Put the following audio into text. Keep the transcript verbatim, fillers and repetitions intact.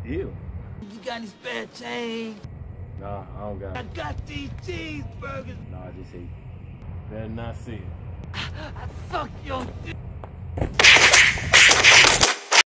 deal? You got any spare change? Nah, I don't got I it. got these cheeseburgers. Nah, I just ate. Better not see it. I suck your dick.